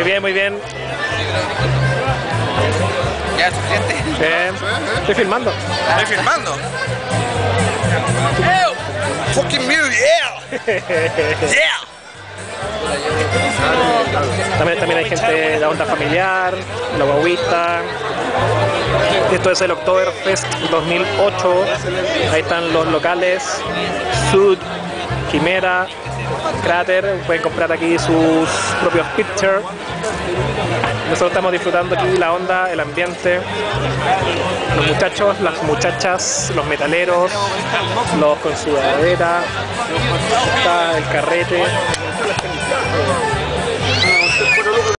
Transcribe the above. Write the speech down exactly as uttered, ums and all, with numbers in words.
bien, muy bien. Ya, suficiente. Bien. Estoy filmando. ¿Estoy filmando? ¡Ew! ¡Fucking music! ¡Yeah! ¡Yeah! También, también hay gente de la onda familiar, la guaguita. Esto es el Oktoberfest dos mil ocho. Ahí están los locales. Sud, Quimera, Cráter. Pueden comprar aquí sus propios pictures. Nosotros estamos disfrutando aquí la onda, el ambiente. Los muchachos, las muchachas, los metaleros, los con sudadera. Está el carrete.